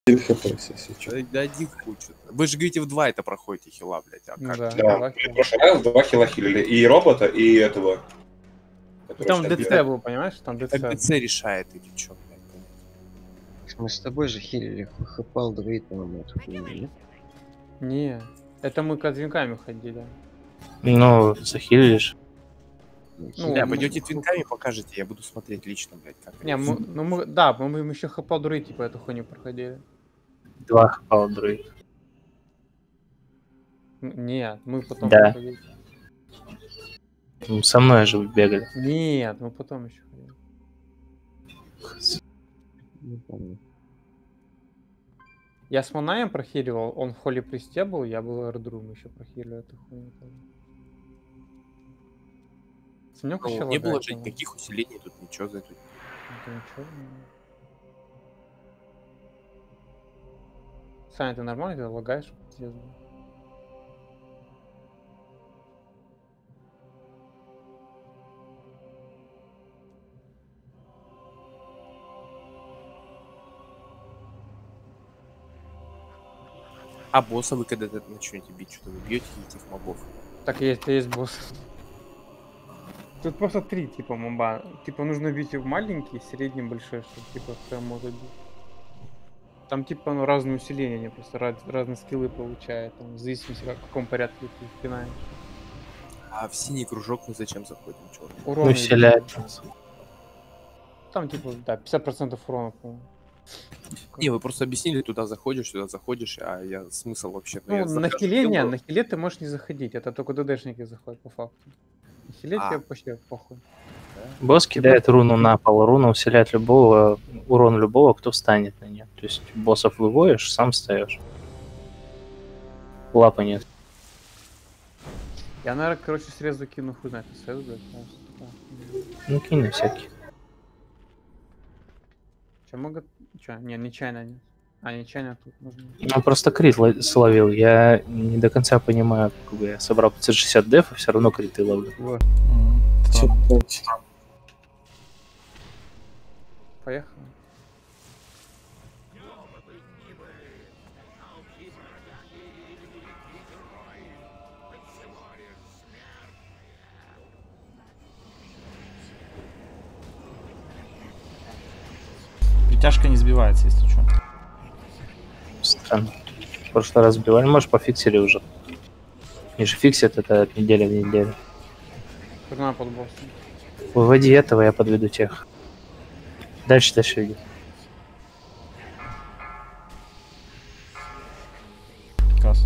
Да один кучу. Вы же говорите, в 2 это проходите хила, блядь. А как? Да, в прошлый раз 2 хила хилили. И робота, и этого. Там ДЦ был, понимаешь? Там ДЦ. Так ДЦ решает, или чё, блядь. Мы с тобой же хилили, хапал друид, по-моему, эту хуйню. Не, это мы кадвинками ходили. Ну, захилишь. Ну, да, пойдете твинками, покажете, я буду смотреть лично, блядь, как. Не, мы еще хапал друид, типа, эту хуйню проходили. 2 хапал друид. Нет, мы потом Да. проходили. Со мной же вы бегали. Нет, мы потом еще ходили. Не помню. Я с Манаем прохиливал, он в холли присте был, я был эрдрум еще прохилил эту хуйню. Санёк еще Не было лагает, же никаких усилений, тут ничего за это. Это ничего. Саня, ты нормально, ты лагаешь? Пиздец. А босса вы когда начнете бить, что-то вы бьете этих мобов? Так есть босс. Тут просто 3 типа моба. Типа нужно бить маленькие, средние, большие, чтобы типа прям может бить. Там типа ну, разные усиления, они просто разные скиллы получают, там, в зависимости в каком порядке ты пинаешь. А в синий кружок мы зачем заходим, черт? Урон. Усиляет. Там типа, да, 50% урона, по-моему. Не, вы просто объяснили, туда заходишь, а я смысл вообще. Ну, на хиле ты можешь не заходить, это только ДДшники заходят по факту. На хиле тебе почти похуй. Босс кидает руну на пол, руна усиляет урон любого, кто встанет на нее. То есть боссов выводишь, сам встаешь. Лапы нет. Я, наверное, короче, срезу кину хуй знает, срезу, блядь, Ну кинь на всякий. Че, могут... Че, не, нечаянно нет. А, нечаянно тут нужно. Ну просто крит словил. Я не до конца понимаю, как бы я собрал 560 деф, и все равно криты ловлю. Поехали. Притяжка не сбивается, если что. Странно. В прошлый раз сбивали, может пофиксили уже. Они же фиксят это от недели в неделю. Турна под боссом. Выводи этого, я подведу тех. Дальше иди. Касс.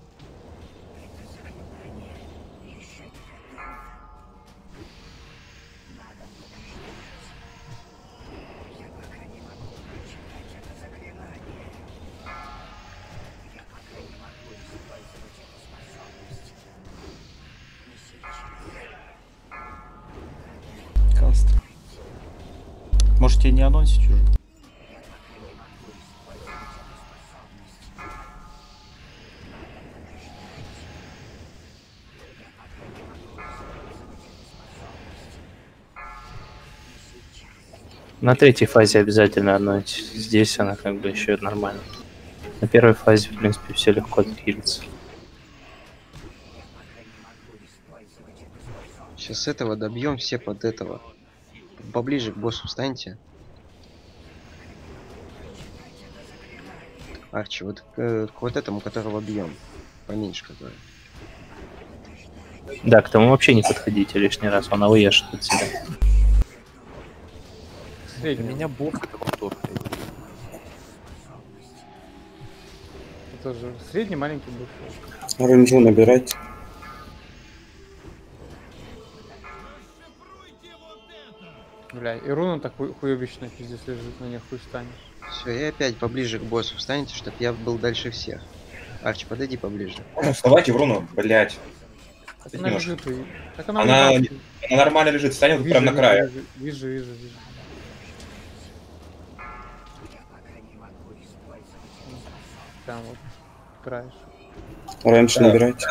Каст. Может тебе не анонсить уже? На третьей фазе обязательно одно. Здесь она как бы еще нормально. На первой фазе, в принципе, все легко отхилится. Сейчас этого добьем все под этого. Поближе к боссу встаньте. Арчи, вот к вот этому, которого бьем. Поменьше который. Да, к тому вообще не подходите лишний раз, он ауешит от себя. Средний. Для меня бог это кто-то. Это же средний, маленький босс. Оранжу набирать. Бля, и руна так хуёбищно пиздец лежит, на ней хуй станет. Все, и опять поближе к боссу встаньте, чтобы я был дальше всех. Арчи, подойди поближе. Вставайте в руну, блять. Так она лежит, так она Она нормально лежит, встанет вот прям на крае. Вижу. Прям вот краешь. Раньше набирайте.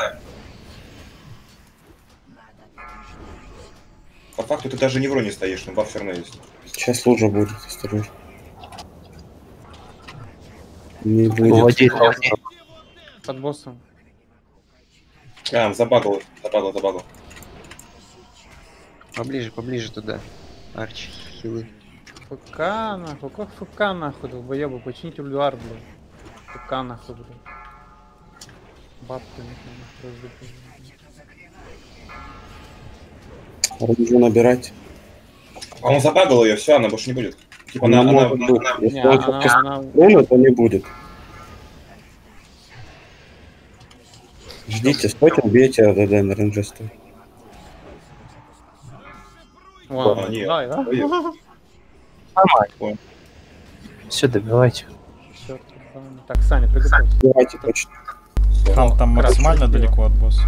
По факту ты даже не в руне стоишь, но баф все равно есть. Сейчас лужа будет, осторожно. Не будет. Уводи. Под боссом. А, забагал. Поближе туда. Арчи, хилы. ФК нахуй, как ФК нахуй, долбоёбы, почините ульдуар, блядь. ФК нахуй, блядь. Бабки нахуй. Рунжу набирать. А он забагал ее, все, она больше не будет. Типа Она она может быть. Если Не, он она... сейчас руну, то не будет. Ждите, стойте, убейте АДД на рейнже стой. Вон, А, нет. да, да? Нормально. Все, добивайте. Чёрт, так, Саня, приготовься. Давайте точно. Там максимально Красиво. далеко от босса.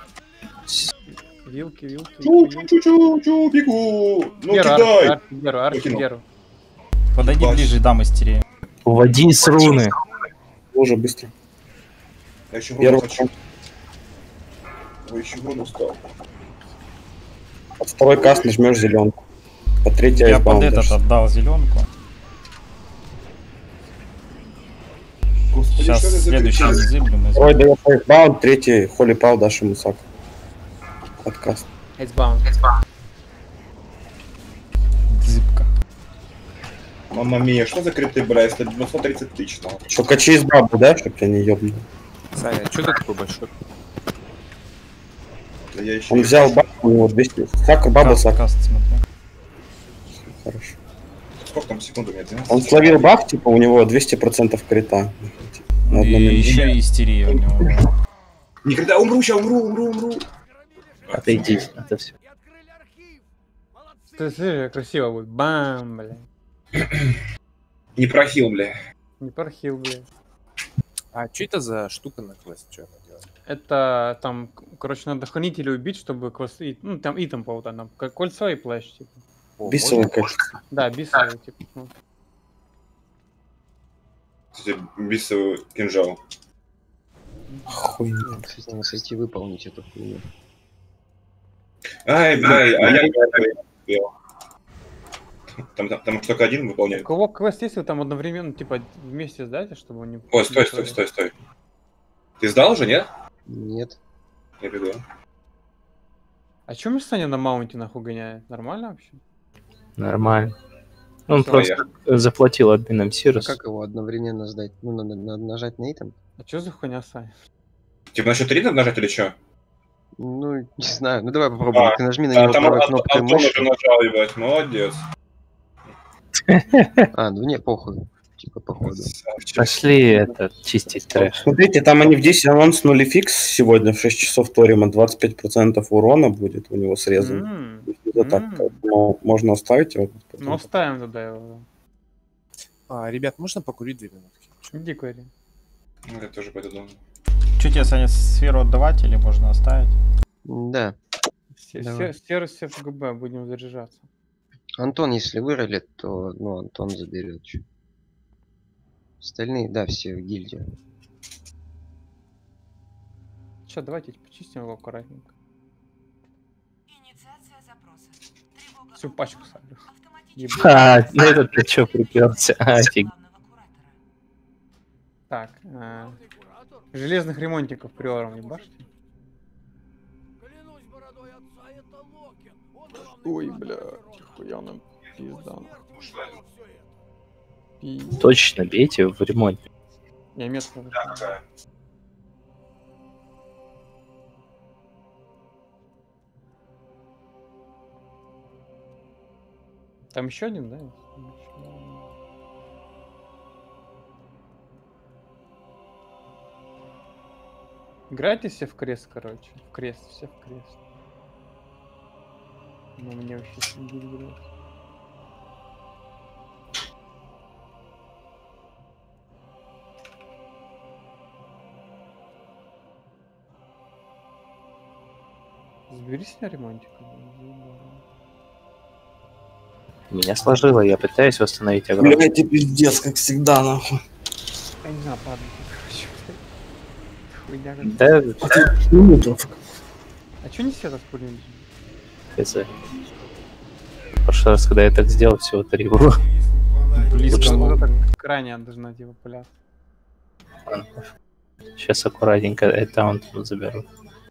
Вилки. Чу, бегу. Ну кидай. Архигеру. Подойди Ебать. ближе, дам истерию. Уводи с руны. Уже быстро. Я еще Первый руну хочу. Ой, еще руну стал. под второй каст нажмешь зеленку. Под третий Я под айсбаунд этот дашь. отдал зеленку. Господи, Сейчас что это за следующий кричалка? зиблем. Второй дает айсбаунд, третий холи пал дашь ему сак. Под каст. Эйсбаунд. Зыбка. Мамма мия, что за криты, бля, если 930 тысяч, нахуй. Что, качи из бабу, да, чтоб тебя не ёбнули? Саня, что ты такой большой? Да я еще Он взял бабу, у него 200. Сак, баба, сак. Каст, смотри. Хорошо. Сколько там секунд у меня? 12? Он словил бах, типа, у него 200% крита. На одном И минуте. еще и истерия у него. была. Не когда умру, сейчас умру. Отойдите, это все. Ты смотри, красиво будет. Бам, бля. Не прохил, бля. Не порхил, бля. А что это за штука на квест? Что она делает? Это там, короче, надо хранителя убить, чтобы квесты... Ну, там итем по там, как кольцо и плащ, типа. О, Бисовый, можно? кажется. Да, бисовый, типа. Ну. Кстати, бисовый кинжал. Хуйня. Кстати, надо пойти выполнить эту хуйню. Ай, бля, а я не успел. Там только один У выполняет. кого квест есть, вы там одновременно, типа, вместе сдайте, чтобы он не... Ой, стой. Ты сдал уже, нет? Нет. Я бегу. А чё мы Саня на маунте нахуй гоняет? Нормально вообще? Нормально. Он Всё, просто заплатил админам А Сирус. как его одновременно сдать? Ну, надо нажать на итем. А чё за хуйня, Саня? Типа на счет 3 надо нажать или что? Ну, не знаю. Ну, давай попробуем. А, Ты нажми на него Там правой кнопкой Антон мыши. уже нажал, ебать, молодец. А, ну не, похуй. Типа, походу. Красавчик. Пошли это чистить трэш. Смотрите, там они в 10 анонснули фикс сегодня в 6 часов Торима. 25% урона будет у него срезан. Это так, ну, можно оставить его. Ну, оставим тогда его. Ребят, можно покурить 2 минутки? Иди, Кори. Ну, я тоже пойду дома. Че тебе, Саня, сферу отдавать или можно оставить? Да. Давай. Все в ГБ, будем заряжаться. Антон, если выролит, то, ну, Антон заберет. Остальные, да, все в гильдию. Сейчас, давайте почистим его аккуратненько. Всю пачку саблю. А, ну этот ты чё приперся? Офиг. Так, железных ремонтников приором ебашьте. Ой, бля, хуя нам пизда. Точно бейте в ремонт. Я место. Там еще один, да? Играйте все в крест, короче. В крест, все в крест. Но мне вообще сидит играть. Заберись на ремонтика. Меня сложило, я пытаюсь восстановить огромное. Блядь, ты пиздец, как всегда, нахуй. Я не знаю, падает. Хуйня какая-то. Да, А чё не все распулили? хз. В прошлый раз, когда я так сделал, всего 3 урона. Близко. Вот это крайне должна типа пуляться. Сейчас аккуратненько таунт заберу.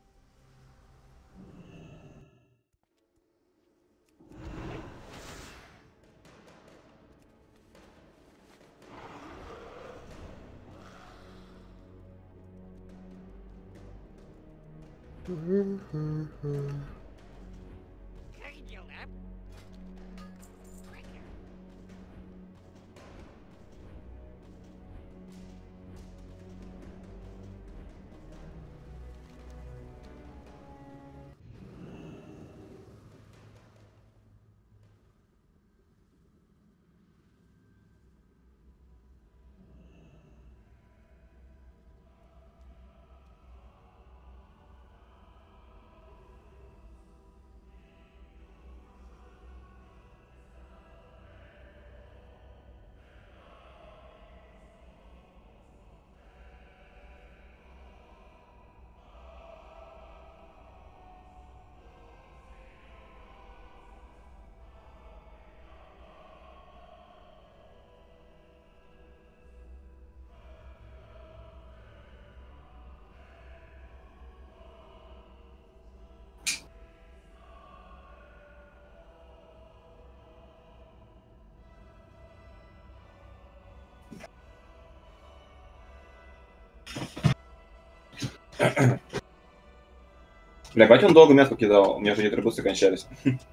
Бля, бать он долго метку кидал, у меня уже атрибуции кончались.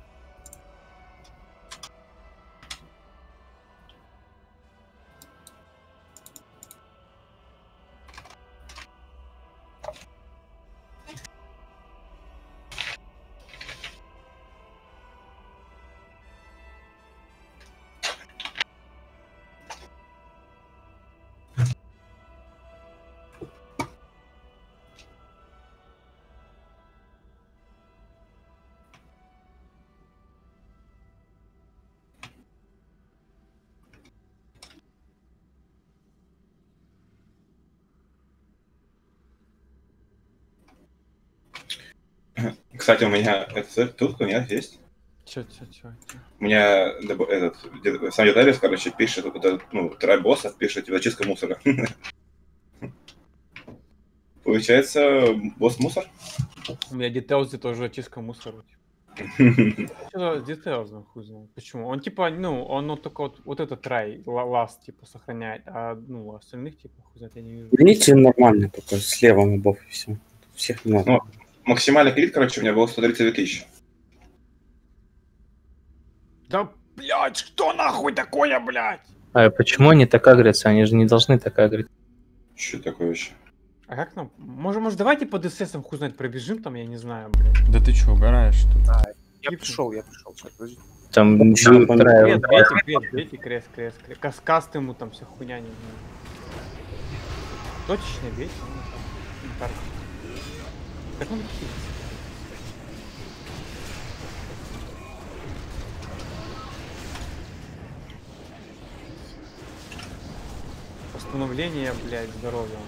Кстати, у меня тут у меня есть. Чё? У меня этот сам Ютарис, короче, пишет, ну, трай боссов пишет зачистка мусора. Получается, босс мусор? У меня Details тоже очистка мусора. Что Details, ну хуй знает. Почему? Он типа, ну, он только вот этот трай, ласт, типа, сохраняет, а, ну, остальных, типа, хуй знает, я не вижу. Видите, нормально, только слева мобов и все. Всех не надо. Ну, максимальный клик, короче, у меня был 132 тысячи. Да, блядь, что нахуй такое, блядь? А почему они так агрятся? Они же не должны так агриться. Что такое вообще? А как нам? Может, давайте по ДССам хуй знает пробежим там, я не знаю, блядь. Да ты чё, угораешь, что ли? Я пришел. Сейчас, подожди. Там Бейте, крест. Каскаст ему там вся хуйня, не знаю. Точечно бейте, ну там. Как он такие? Восстановление, блядь, здоровья.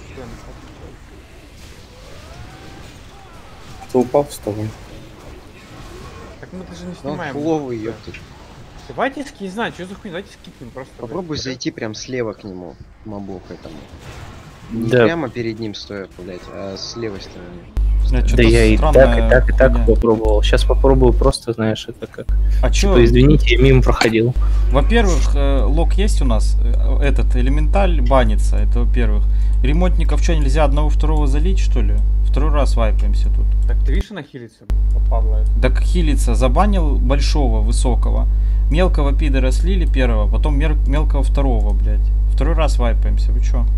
Кто упал, вставай. Так мы даже не Он снимаем. фуловый, ёптать. Давайте не знаю, что за хуйня, давайте скипнем просто. Попробуй блядь. зайти прям слева к нему, мобу к этому. Не Да. прямо перед ним стоя, блядь, а с левой стороны. Бля, Да чё-то я и странная так хуйня. попробовал. Сейчас попробую просто, знаешь, это как... А чё? Типа, извините, я мимо проходил. Во-первых, лог есть у нас, этот элементаль банится, это во-первых. Ремонтников что, нельзя одного-второго залить, что ли? Второй раз вайпаемся тут. Так ты видишь, она хилится, попадла. Так хилится, забанил большого, высокого. Мелкого пидора слили первого, потом мелкого второго, блядь. Второй раз вайпаемся, вы чё?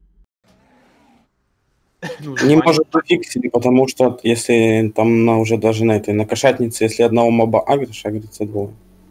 Не может пофиксили, потому что если там уже даже на этой, на кошатнице, если одного моба агришь, агрится двое.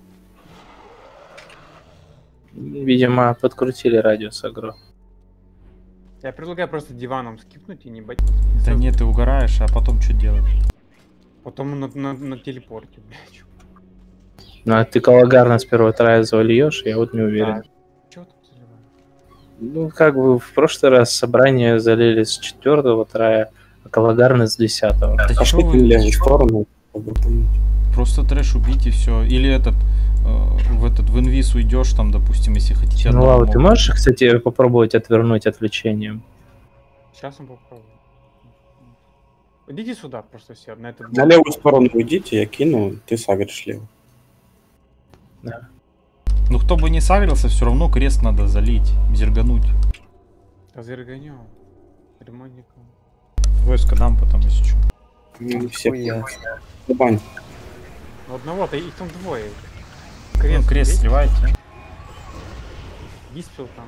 Видимо, подкрутили радиус агро. Я предлагаю просто диваном скипнуть и не бать. Да нет, ты угораешь, а потом что делать? Потом на телепорте, блядь. Ну, а ты Калагарна с первого трая завальешь, я вот не уверен. Да. Чего тут заливаем? Ну, как бы в прошлый раз собрание залили с 4-го трая, а Калагарна с 10-го. Да чё Пошли в вы? левую сторону. Просто трэш убить и все. Или этот в инвиз уйдешь, там, допустим, если хотите Ну, одного Лау, ты моба. можешь, кстати, попробовать отвернуть отвлечением? Сейчас он попробует. Идите сюда просто все, на этот На левую сторону уйдите, я кину, ты сагришь лево. Да. Ну, кто бы не сагрился, все равно крест надо залить, зергануть. Разверганем. Ремонтником. Войска дам потом, если что. Все Хуя. бань. Ну, одного-то, их там двое. Ну, крест бейте. сливайте. Диспел там.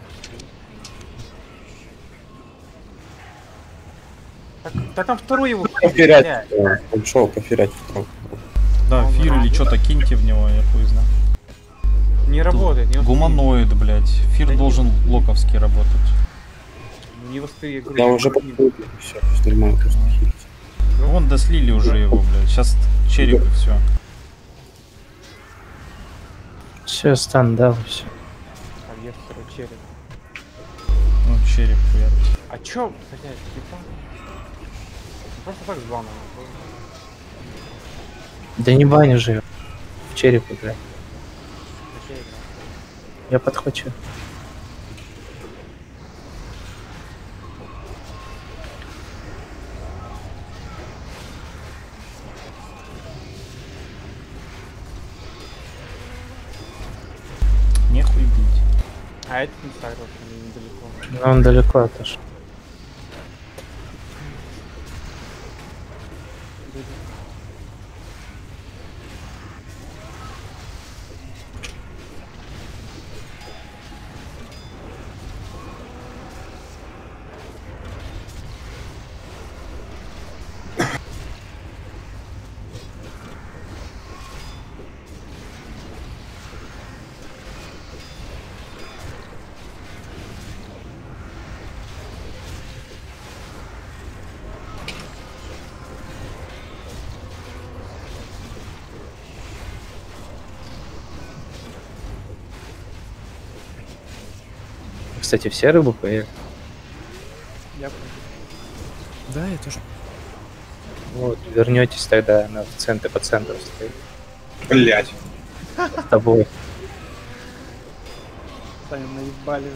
Так, да там второй его Поферять. Он шел поферять. Да, Он фир или работает. что-то киньте в него, я хуй знаю. Не работает, не успеет. Гуманоид, блядь. Фир Да не- должен локовский работать. Не успеет, я говорю. Я уже подходил, все, нормально, просто хилить. Вон дослили уже его, блядь. Сейчас череп и все. Все, стан дал, все. А я второй череп. Ну, череп хуярить. А чё, блядь, типа? Просто так с баном. Да не баню же. В череп играй. Окей, Я подхвачу. Нехуй бить. А этот не сагрился, они недалеко. Но он далеко отошел. Кстати, все рыбу поели. Я Да, я тоже. Вот, вернетесь тогда, она в центре, по центру стоит. Блять. С тобой. Саня наебали.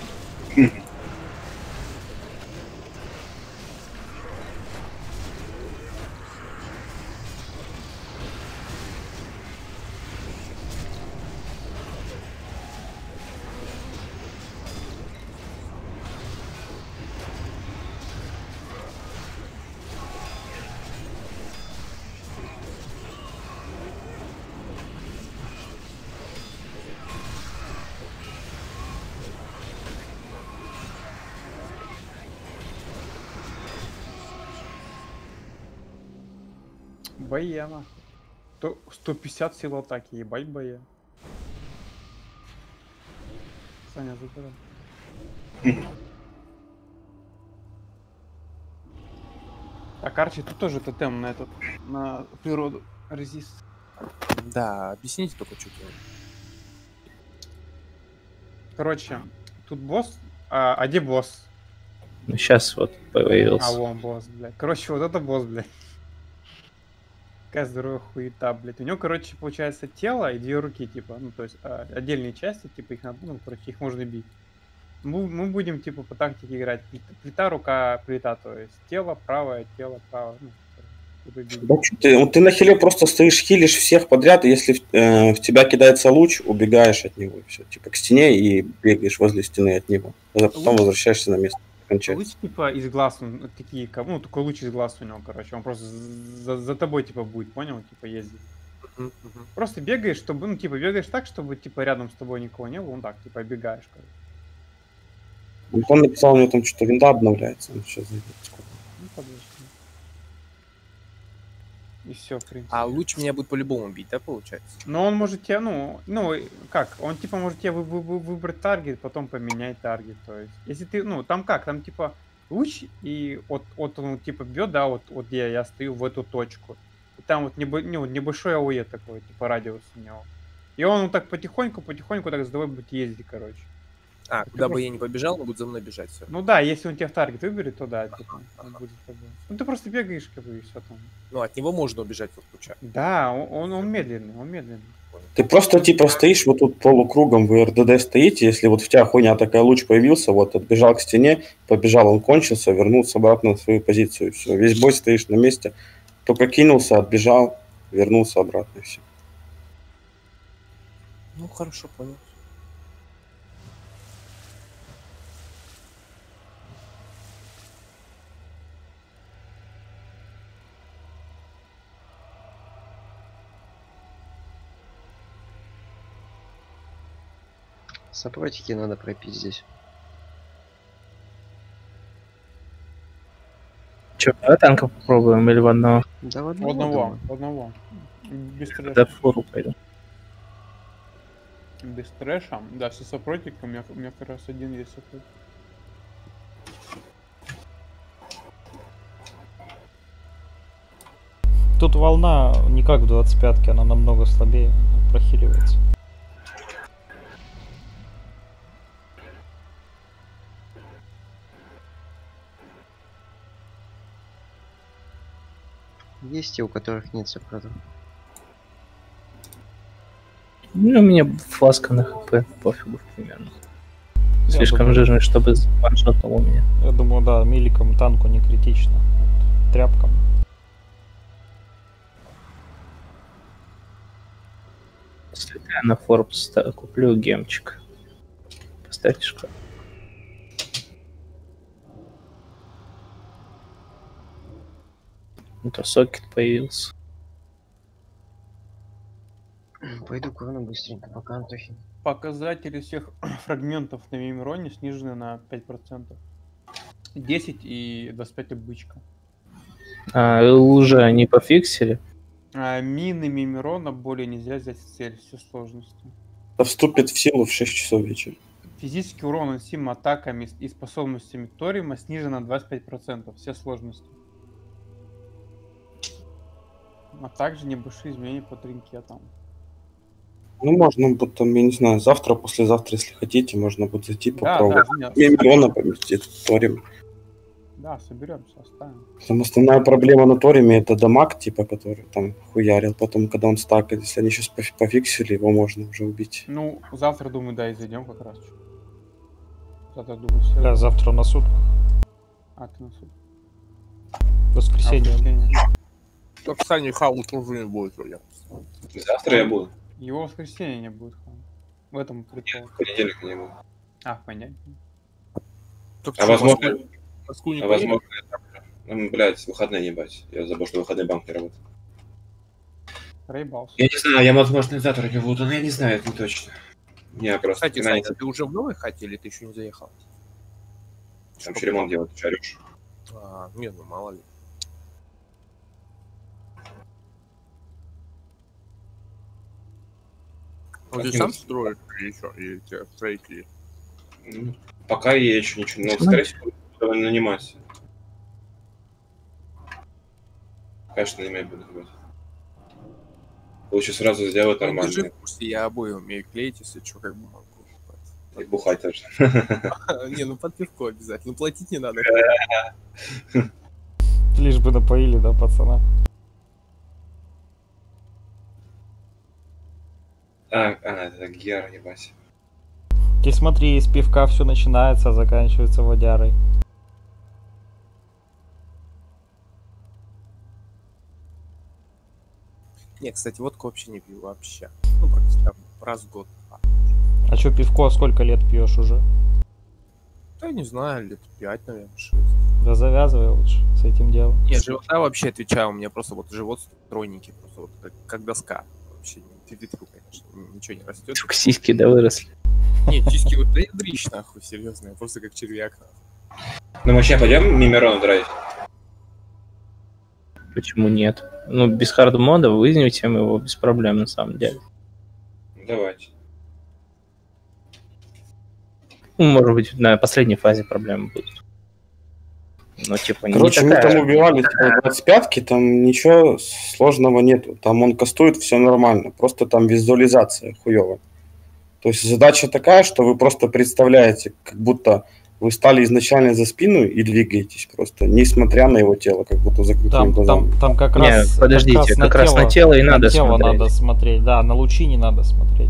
Боя, нахуй. 150 сил атаки, ебать боя. Саня, забирай. Так, Арчи, тут тоже тотем на этот, на природу. Резист. Да, объясните только, что делать. Короче, тут босс. А где босс? Ну, сейчас вот появился. А, вон босс, блядь. Короче, вот это босс, блядь. Какая здоровая хуета, блядь. У него, короче, получается тело и две руки, типа. Ну, то есть отдельные части, типа, их надо, ну, короче, их можно бить. Мы будем, типа, по тактике играть. Плита, рука, плита, то есть тело, правое, тело, правое. Ну, типа, бить. Да, чё ты, вот ты на хиле просто стоишь, хилишь всех подряд, и если в тебя кидается луч, убегаешь от него, и все, типа к стене и бегаешь возле стены от него. А потом Луч- возвращаешься на место. Кончается. Луч, типа, из глаз, ну, такие, ну, такой луч из глаз у него, короче. Он просто за тобой, типа, будет, понял? Типа, ездить. Просто бегаешь, чтобы, ну, типа, бегаешь так, чтобы, типа, рядом с тобой никого не было, ну, так, типа, бегаешь, короче. Он написал мне там, что винда обновляется. Он сейчас зайдет. Ну, подожди. И все, в принципе. А луч меня будет по-любому бить, да, получается? Но он может тебя, ну, как, он типа может тебе выбрать таргет, потом поменять таргет, то есть, если ты, ну, там как, там типа луч, и вот он типа бьет, да, вот где я стою, в эту точку, и там вот небольшой АОЕ такой, типа радиус у него, и он вот так потихоньку так за тобой будет ездить, короче. А, куда бы я ни побежал, он будет за мной бежать, все. Ну да, если он тебя в таргет выберет, то да, типа, он будет с тобой. Ну ты просто бегаешь, как бы, и все там. Ну, от него можно убежать от луча. Да, он медленный, он медленный. Ты просто типа стоишь вот тут полукругом, вы РДД стоите, если вот в тебя хуйня такая, луч появился, вот отбежал к стене, побежал, он кончился, вернулся обратно на свою позицию, все. Весь бой стоишь на месте, только кинулся, отбежал, вернулся обратно, и все. Ну, хорошо, понял. Сопротики надо пропить здесь. Че, давай танка попробуем или в одного? Да в В одного, одного, думаю. в одного. Без Да трэша. в фору пойду. Без трэша. Да, все сопротики, у меня как раз один есть сопротик. Тут волна не как в 25-ке, она намного слабее прохиливается. Есть те, у которых нет сопротов. Ну, у меня фласка на хп, пофигу примерно. Я Слишком думаю- жирный, чтобы ваншотнул у меня. Я думаю, да, миликом танку не критично. Вот, тряпкам. Слетаю на Форбс, куплю гемчик. Поставьте шкаф. Ну то сокет появился. Пойду курну быстренько, пока Антохин. Показатели всех фрагментов на Мимироне снижены на 5%. 10 и 25 обычка. Уже не пофиксили. А мины Мимирона более нельзя взять в цель, все сложности. Это вступит в силу в 6 часов вечера. Физический урон, наносимый атаками и способностями Торима, снижен на 25%, все сложности. А также небольшие изменения по тринкетам. Ну, можно будет там, я не знаю, завтра, послезавтра, если хотите, можно будет зайти Да, попробовать. да, Миллиона поместить в Ториме. да, соберемся, оставим. Там основная проблема на Ториме это дамаг, типа, который там хуярил. Потом, когда он стакает, если они сейчас пофиксили, его можно уже убить. Ну, завтра, думаю, да, и зайдем как раз. Завтра, думаю, все. Да, завтра на суд. А, ты на суд. Воскресенье. Воскресенье. Так Саня Хау тоже не будет, вроде. Завтра я буду. Его в воскресенье не будет. В этом прикол. В понедельник не буду. А, понятно. Так А что, возможно, в Москву не а поедем? возможно, ну, блядь, выходные не бать. Я забыл, что выходной банк не работает. Проебался. Я не знаю, я, возможно, завтра не буду, но я не знаю, это не точно. Я просто... Кстати, Саня, ты уже в новой хате или ты еще не заехал? Там еще ремонт делать, шаришь. Не, ну мало ли. А ты сам строишь или что? Или тебя строители? Ну, пока я еще ничего, но, скорее всего, буду нанимать. Конечно, нанимать буду. Лучше сразу сделать Ну, держи нормально. в курсе, я обои умею клеить, если что, как бы могу. И бухать тоже. Не, ну под пивко обязательно. Ну платить не надо. Лишь бы напоили, да, пацана. Это Гера, ебать. Ты смотри, с пивка все начинается, а заканчивается водярой. Не, кстати, водку вообще не пью вообще. Ну, практически там раз в год. А чё, пивко сколько лет пьешь уже? Да, не знаю, лет 5, наверное, 6. Да завязывай лучше с этим делом. Нет, живота вообще отвечаю, у меня просто вот живот стройненький, просто вот как доска. Вообще не ветру, конечно, ничего не растет. Только сиськи, да, выросли. Нет, чистки вот, да я дрищ, нахуй, серьезно, я просто как червяк. Ну, мы сейчас пойдем Мимирона драйв? Почему нет? Ну, без хард мода вызовем его без проблем, на самом деле. Давайте. Ну, может быть, на последней фазе проблемы будут. Ну, типа, Короче, не мы такая... там убивали типа, 25-ки, там ничего сложного нету. Там он кастует, все нормально. Просто там визуализация хуёвая. То есть задача такая, что вы просто представляете, как будто Вы стали изначально за спину и двигаетесь просто, несмотря на его тело, как будто закрытыми Там, глазами. там как Не, раз... подождите, как раз на тело и на надо тело смотреть. надо смотреть, да, на лучи не надо смотреть.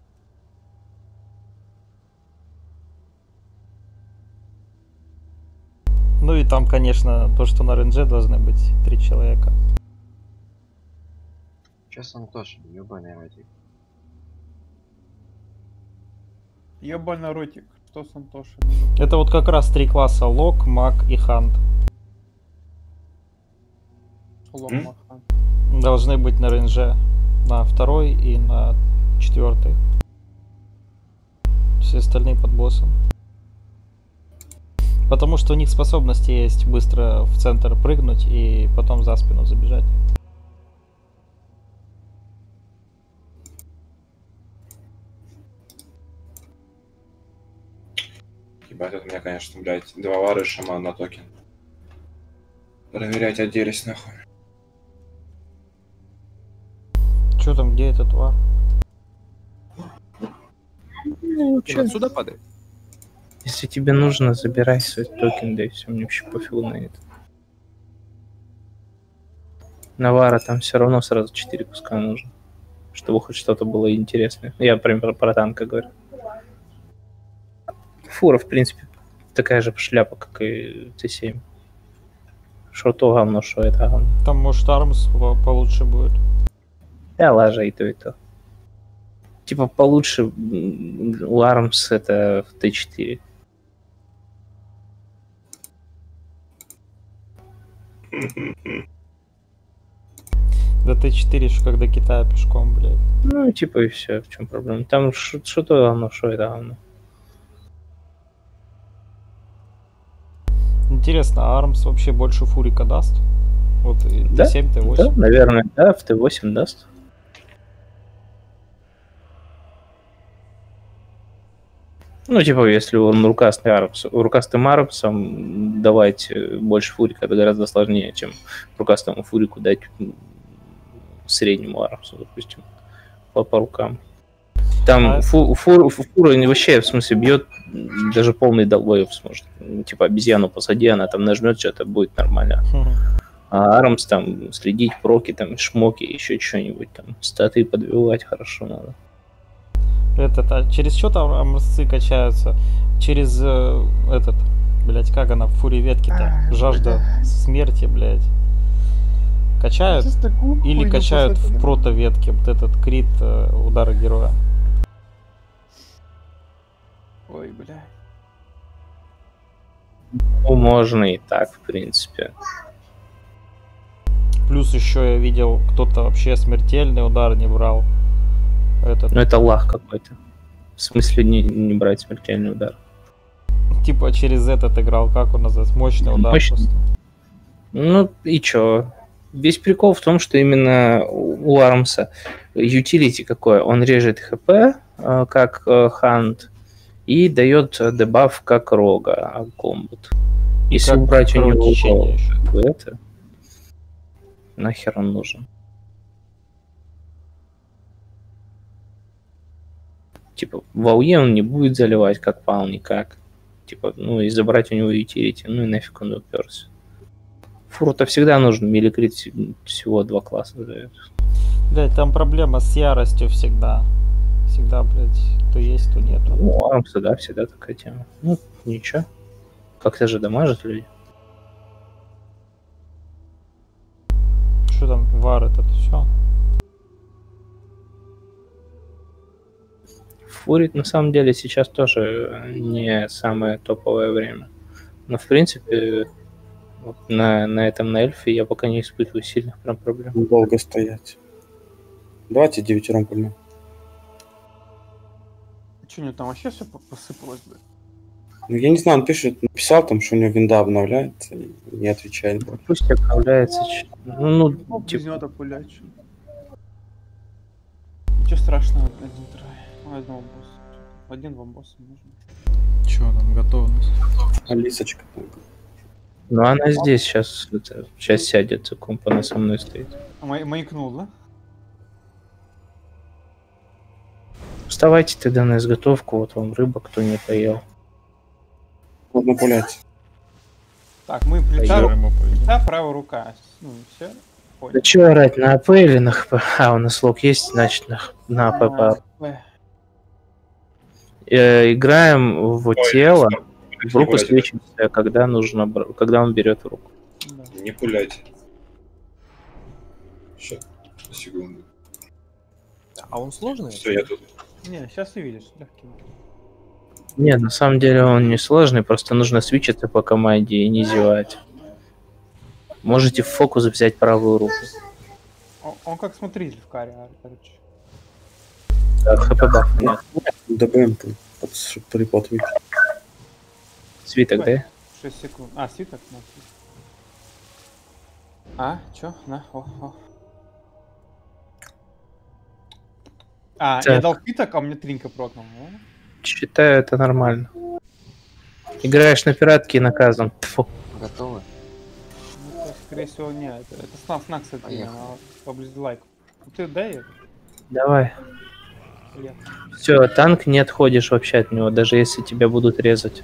Ну и там, конечно, то, что на рейнже должны быть 3 человека. Сейчас Антошин, ёбаный ротик. Ебаный ротик. Что с Антошей? Это вот как раз 3 класса: лок, маг и хант. Ломаха. Должны быть на рейнже на 2-й и на 4-й. Все остальные под боссом. Потому что у них способности есть быстро в центр прыгнуть и потом за спину забежать. Ебать, это у меня, конечно, блядь, 2 вары, шаман на токен. Проверять отделись нахуй. Чё там, где этот вар? Ну, Он отсюда падает? если тебе нужно, забирай свой токен, да и все, мне вообще пофигу на это. Навара там все равно сразу 4 куска нужно, чтобы хоть что-то было интересное. Я, например, про танка говорю. Фура, в принципе, такая же шляпа, как и Т7. Что то говно, что это говно. Там, может, армс получше будет. Да, лажа и то, и то. Типа получше у Армс это в Т4. До Т4 еще как до Китая пешком, блядь. Ну, типа, и все, в чем проблема. Там что то говно, что это говно. Интересно, а Армс вообще больше фурика даст? Вот и Да, Т7, Т8. Да, наверное, да, в Т8 даст. Ну, типа, если он рукастым Армсом давать больше фурика, это гораздо сложнее, чем рукастому фурику дать среднему Армсу, допустим, по рукам. Там фура вообще, в смысле, бьет даже полный долбоеб сможет. Типа, обезьяну посади, она там нажмет, что-то будет нормально. А Армс там следить, проки, там, шмоки, еще что-нибудь, там, статы подбивать хорошо надо. А через что там армсцы качаются? Через этот, блять, как она в фуре ветки-то? Жажда смерти, блять. Качают? Или качают в прото-ветке, вот этот крит удара героя? Ой, бля. Ну, можно и так, в принципе. Плюс еще я видел, кто-то вообще смертельный удар не брал. Этот. Ну, это лах какой-то. В смысле не брать смертельный удар. Типа через этот играл, как он называется? Мощный удар. Мощный. Просто. Ну, и чё? Весь прикол в том, что именно у Армса ютилити какое? Он режет хп, как хант, и дает дебаф, как рога, комбат. Если убрать у него это, нахер он нужен? Типа, в АУЕ он не будет заливать как пал никак. Типа, ну и забрать у него ютилити, ну и нафиг он уперся. Фуру-то всегда нужен, миликрит всего 2 класса дает. Блять, там проблема с яростью всегда. Всегда, блять, то есть, то нету. Ну, Армса, да, всегда такая тема. Ну, ничего. Как-то же дамажат люди. Что там, вар этот, все? Фурит на самом деле сейчас тоже не самое топовое время. Но в принципе вот на этом, на эльфе я пока не испытываю сильных прям проблем. Долго стоять. Давайте 9 пульнем. Че у него там вообще все посыпалось, блядь? Ну, я не знаю, он написал там, что у него винда обновляется, и не отвечает. Пусть обновляется. Ну, Без типа, него так пулять, что. Ничего страшного, один трай. Одного босса. Один-два босса нужно. Че там, готовность? Алисочка. ну она здесь сейчас сядет, комп, она со мной стоит. Маякнул, да? Вставайте тогда на изготовку, вот вам рыба, кто не поел. Можно пулять. Так, мы Сейчас ему пойдем. плита, правая рука. Ну, все. Да чё орать, на АП или на ХП? А, у нас лог есть, значит, на АП. Играем в тело, в руку пуляйте, свечимся, когда нужно, когда он берет в руку. Не пуляйте. Сейчас, секунду. А он сложный? Все, я тут. Не, сейчас увидишь. Легкий. Нет, на самом деле он не сложный, просто нужно свичиться по команде и не зевать. Можете в фокус взять правую руку. Он как смотритель в каре, короче. ХП баф нет. ДБМ под припод вид. Свиток, да? 6 секунд. А, свиток? На, свиток. А, чё? На, о. А, Так. я дал свиток, а у меня тринка прокнул. Считаю, это нормально. Играешь на пиратке и наказан. Тьфу. Готовы? Ну, это, скорее всего, нет. Это снак, кстати, Поехали. поближе лайк. Ты дай это? Давай. Я. Все, танк не отходишь вообще от него, даже если тебя будут резать.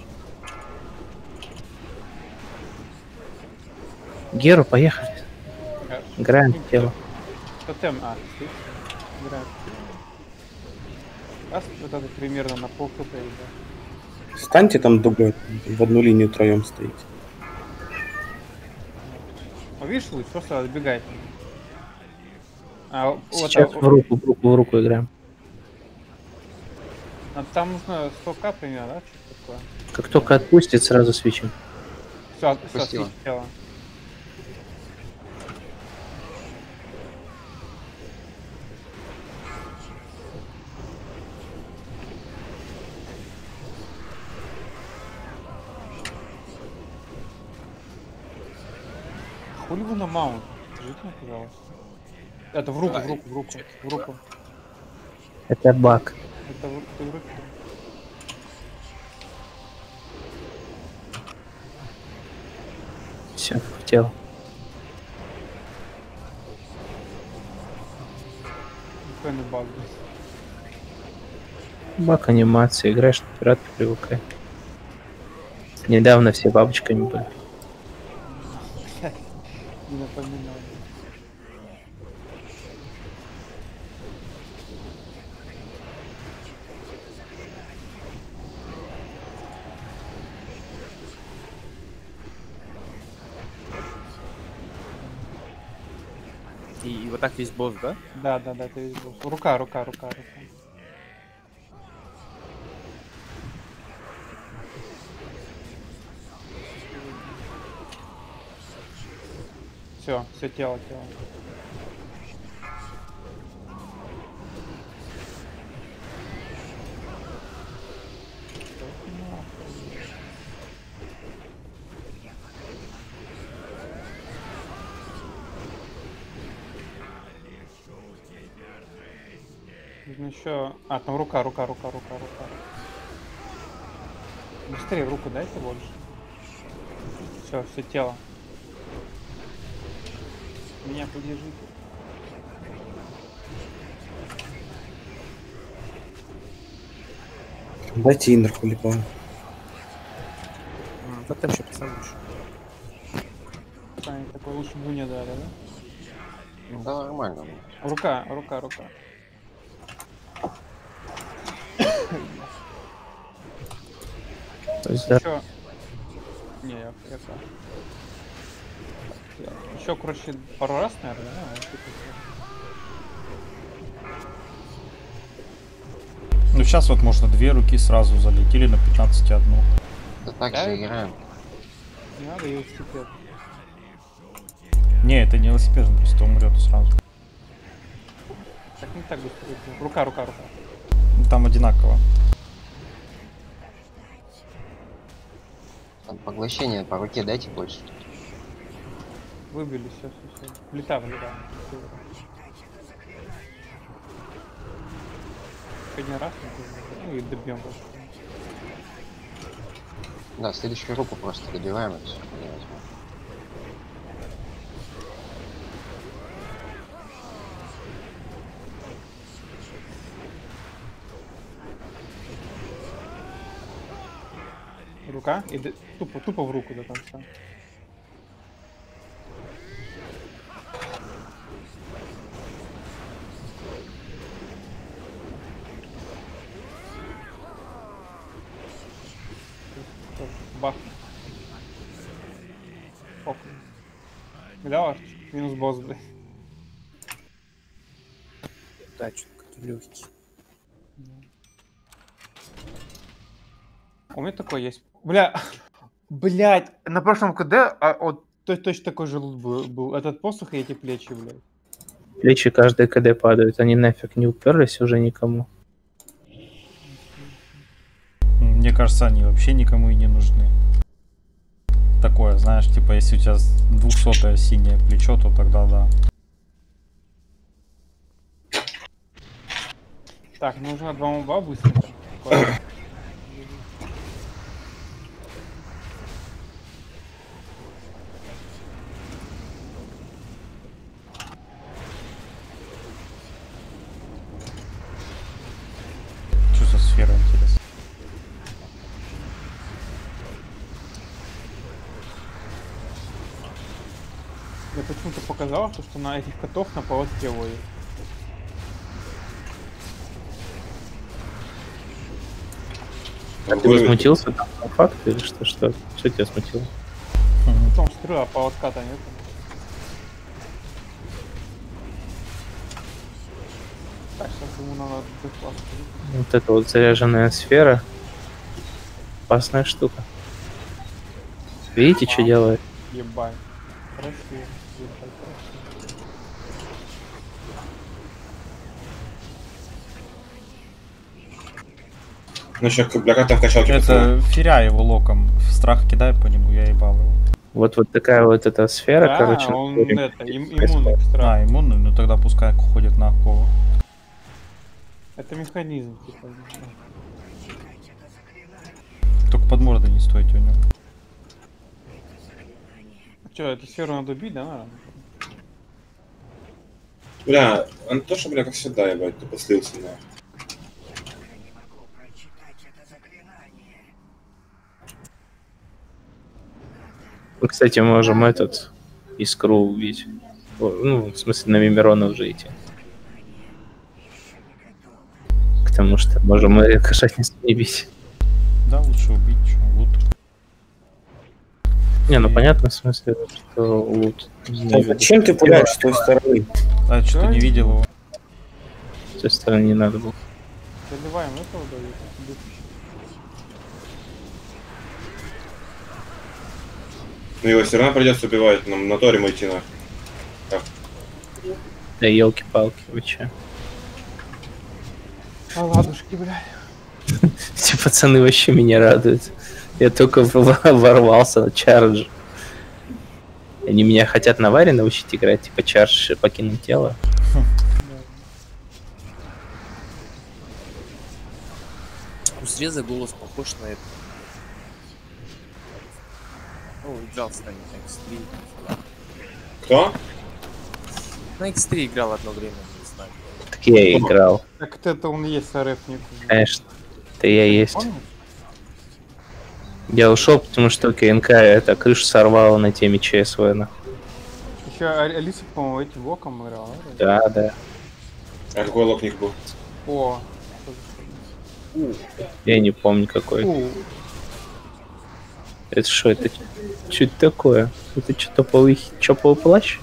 Геру, поехали. Играем в тело. Тотем, ты играешь. Раз вот это примерно на пол хп идет. Станьте там дугой, в одну линию втроем стоите. А видишь, луч, просто отбегай. А, вот, Сейчас в руку играем. там нужно 100к примерно, да? Что такое? Как только отпустит, сразу свечим. Все, Спасибо. тело. Хули вы на маунт? Скажите мне, пожалуйста. Это в руку. Это баг. Это в руку. Все, в тело. Какой баг. Баг анимации. Играешь на пиратке, привыкай. Недавно все бабочками были. Не напоминаю. И вот так весь босс, да? Да, ты весь босс. Рука. Все тело. Нужно еще... А, там рука. Быстрее в руку дайте больше. Все тело. Меня подержите. Дайте инер хулипан. Вот там еще пацан лучше. Саня, такой лучше бы не дали, да? Да, нормально. Рука. То есть, да, Еще... Не, я еще, короче, пару раз, наверное, да? Вот типа, Ну сейчас вот можно 2 руки сразу залить или на 15 одну. Да так Да, же играем. не надо велосипед. Не, это не велосипед, он просто умрет сразу. Так не так быстро. Рука. Ну, там одинаково. Там поглощение по руке дайте больше. Выбили, все. Плита. Один раз, ну и добьем больше. Да, следующую руку просто добиваем и все. Рука и тупо в руку до конца. Бах. Оп. Бля, минус босс, блядь. Да, что-то как-то легкий. У меня такой есть. Бля, блядь, на прошлом КД вот точно такой же лут был. Этот посох и эти плечи, блядь. Плечи каждый КД падают, они нафиг не уперлись уже никому. Мне кажется, они вообще никому и не нужны. Такое, знаешь, типа, если у тебя 200-е синее плечо, то тогда да. Так, нужно 2 моба быстренько. Такое. Что за сфера, интересно? Я почему-то показал, что на этих котов на поводке ловит. А ты возмутился там по факту или что? Что тебя смутило? Потом строю, а поводка-то нет. Так, сейчас ему надо дефлast. Вот эта вот заряженная сфера. Опасная штука. Видите, что делает? Ебать. Красиво. Ебать, красиво. Ну еще, бля, как там в качалке Это феря его локом. В страх кидай по нему, я ебал его. Вот такая вот эта сфера, Да, короче. он это, иммунный к страху. А, иммунный, ну тогда пускай уходит на кого. Это механизм, типа. Только под мордой не стойте у него. Че, эту сферу надо бить, да, наверное? Бля, Антоша, бля, как всегда, ебать, ты послился на. Мы, кстати, можем этот искру убить. Ну, в смысле, на Мимирона уже идти. Потому что можем и кошатницу не бить. Да, лучше убить, что лут. Не, ну понятно, в смысле, что лут. Зачем ты пуляешь с той стороны? А, что-то не видел его. С той стороны не надо было. Заливаем этого дают. Ну его все равно придется убивать, нам на Торим идти на. Да елки-палки, вы че? А ладушки, блядь. Эти пацаны вообще меня радуют. Я только ворвался на чардж. Они меня хотят на варе научить играть, типа чардж покинуть тело. У среза голос похож на это. Ну, играл с нами на X3. Кто? На X3 играл одно время, не знаю. Так я и играл. Так это он и есть РФник. Конечно. Это я есть. Помнишь? Я ушел, потому что КНК это крышу сорвало на теме ЧСВ. Еще Алиса, по-моему, этим блоком играла, да? Да, да. А какой лок них был? О. Я не помню какой. Это что, это что это такое? Это что, топовый плащ?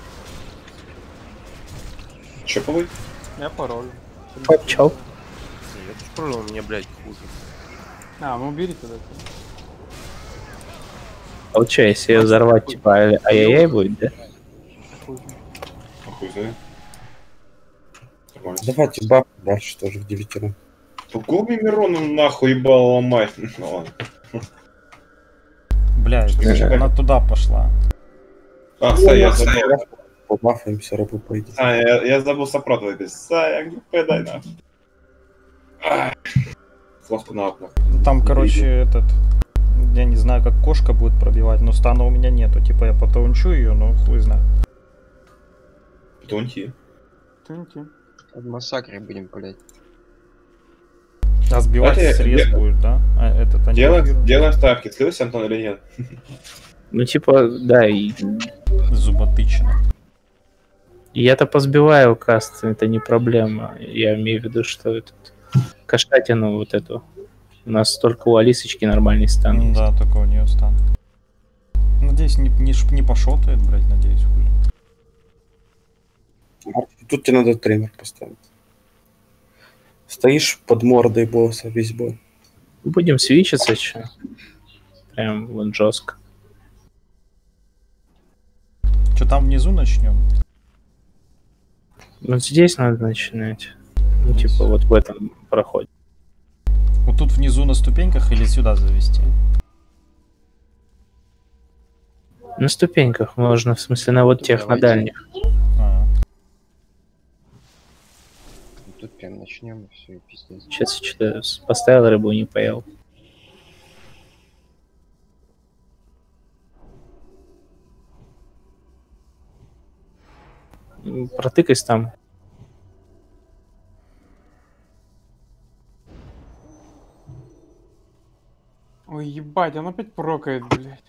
Чоповый? Я пароль. Чоп-чоп. Я тоже пароль, у меня, блядь, хуже. А, ну убери тогда. А вот что, если ее взорвать, типа, ай-яй-яй будет, да? Хуй. Хуй знает. Нормально. Давайте баб дальше тоже в 9. Губи Мирона нахуй ебал ломать. Ну ладно. Блядь, она туда пошла. А, Сай, я забыл. Побафаемся, рабы пойдет. А, я забыл сопротивлять. Сай, дай нахуй. Фласку на окно. Там, короче, этот... Я не знаю, как кошка будет пробивать, но стана у меня нету. Типа я потаунчу ее, но хуй знает. Тунти. Тыньте. В массакре будем пулять. А сбивать Давайте срез будет, да? А этот Делаем ставки. Слился Антон или нет? Ну, типа, да, и зуботычина. я-то позбиваю каст, это не проблема. Я имею в виду, что этот кошатину вот эту. У нас только у Алисочки нормальный стан есть. Да, только у нее стан. Надеюсь, не пошотает, блядь, надеюсь. Тут тебе надо триммер поставить. Стоишь под мордой босса весь бой. Будем свичиться, че? Прям вот жестко. Что там внизу начнем? Вот здесь надо начинать. Ну, типа вот в этом проходе. Вот тут внизу на ступеньках или сюда завести? На ступеньках можно, в смысле, на вот тех, Давайте. на дальних. А, Тут прям начнем и все, и пиздец. Сейчас что-то поставил рыбу, не поел. Протыкайся там. Ой, ебать, он опять прокает, блядь.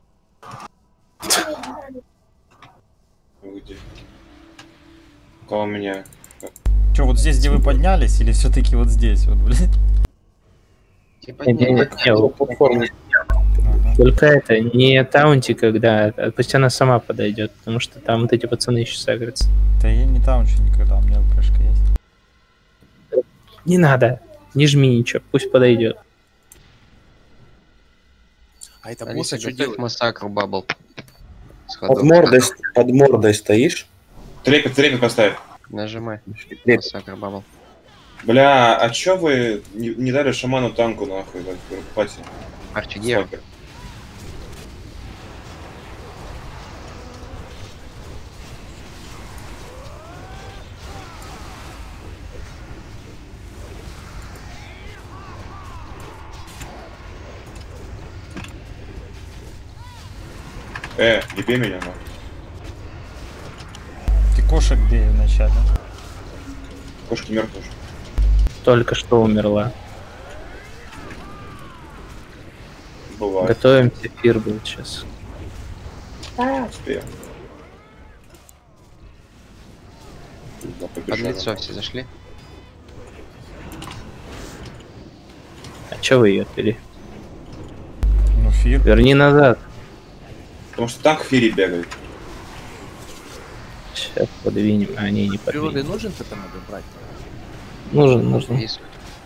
Где? Кого у меня? Че, вот здесь, где вы поднялись, или все-таки вот здесь, вот, блядь? Типа Не, только это, не таунти, когда, пусть она сама подойдет, потому что там вот эти пацаны еще сагрятся. Да я не таунчу никогда, у меня ЛПшка есть. Не надо, не жми ничего, пусть подойдет. А это босс Алиса, что готовь делает? массакр, бабл. Под мордой стоишь. Трепет поставь. Нажимай. Трепет. Массакр, бабл. Бля, а чё вы не дали шаману танку нахуй в пати? Арчи, где? Не бей меня, нахуй. Ты кошек бей вначале. Кошки мертвые. Только что умерла. Бывает. Готовимся, эфир будет сейчас. Успеем. Да, Под побежали. лицо все зашли. А чё вы ее отвели? Ну, фир. Верни назад. Потому что танк Фири бегает. Сейчас подвинем, а не, не Природы подвинем. нужен ТП надо брать? Нужен. Есть.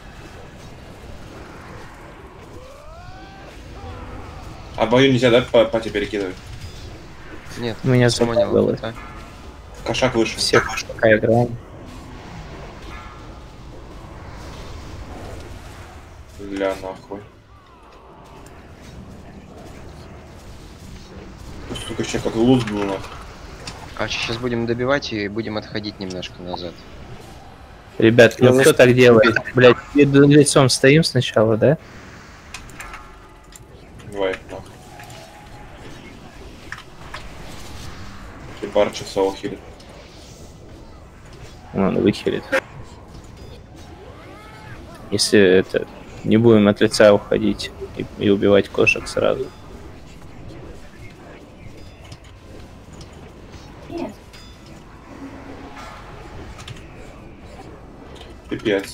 А в бою нельзя, да, по пати перекидывать? Нет, У меня само не было. ловит, а? Кошак выше. Все пока играем. Бля, нахуй. Сука, сейчас как луз был, нахуй. Арчи, сейчас будем добивать и будем отходить немножко назад. Ребят, ну кто так делает? Блять, лицом стоим сначала, да? Давай, нахуй. И пара часов хилит. Он выхилит. Если это... Не будем от лица уходить и убивать кошек сразу. Пипец.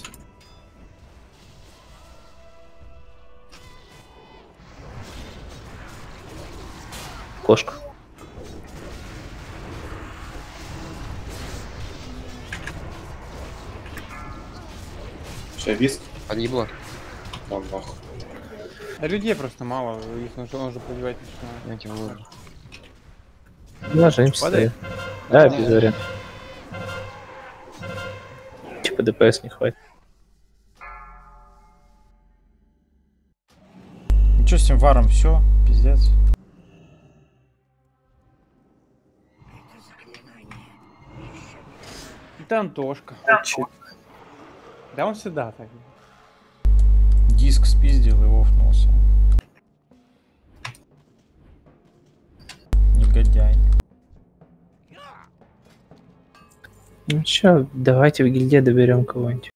Кошка. Сейчас виск. Подъебло. Там нахуй. Да людей просто мало, их он же пробивать начинает. Давайте в лужу. Ложимся, Падает? стоим. Да, без вариантов. Типа ДПС не хватит. Ну что с этим варом, все, пиздец. Это Антошка. Да он всегда так. Диск спиздил и офнулся. Негодяй. Ну чё, давайте в гильдии доберем кого-нибудь.